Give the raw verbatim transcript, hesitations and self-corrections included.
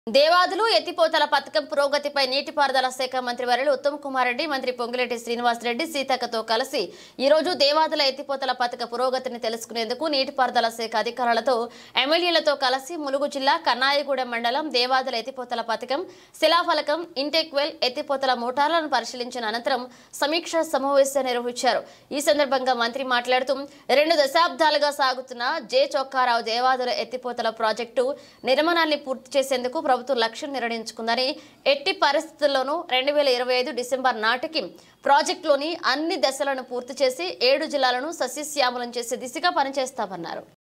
దేవాదులు ఎత్తిపోతల పథకం పురోగతిపై నీటిపారుదల శాఖ మంత్రి వర్యులు ఉత్తమ్ కుమార్ రెడ్డి, మంత్రి పొంగులేటి శ్రీనివాస్ రెడ్డి, సీతక్కతో కలిసి ఈ రోజు దేవాదుల ఎత్తిపోతల పథక పురోగతిని తెలుసుకునేందుకు నీటిపారుదల శాఖ అధికారులతో ఎమ్మెల్యేలతో కలిసి ములుగు జిల్లా కన్నాయిగూడెం మండలం దేవాదుల ఎత్తిపోతల పథకం శిలాఫలకం ఇంటెక్ వెల్ ఎత్తిపోతల మోటార్లను పరిశీలించిన అనంతరం సమీక్ష సమావేశం నిర్వహించారు. ఈ సందర్భంగా మంత్రి మాట్లాడుతూ రెండు దశాబ్దాలుగా సాగుతున్న జె చొక్కారావు దేవాదుల ఎత్తిపోతల ప్రాజెక్టు నిర్మాణాన్ని పూర్తి చేసేందుకు ప్రభుత్వం లక్ష్యం నిర్ణయించుకుందని, ఎట్టి పరిస్థితుల్లోనూ రెండు వేల ఇరవై ఐదు డిసెంబర్ నాటికి ప్రాజెక్టులోని అన్ని దశలను పూర్తి చేసి ఏడు జిల్లాలను సస్యశ్యామలం చేసే దిశగా పనిచేస్తామన్నారు.